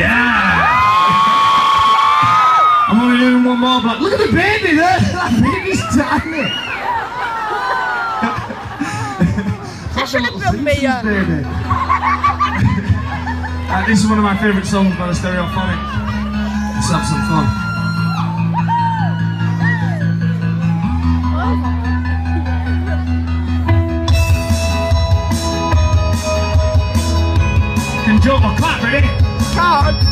Yeah! I'm only doing one more block. Look at the baby there! That baby's tiny! Such a little Simpsons baby. This is one of my favourite songs by the Stereophonic. Let's have some fun. Can jump or clap, ready? Can't.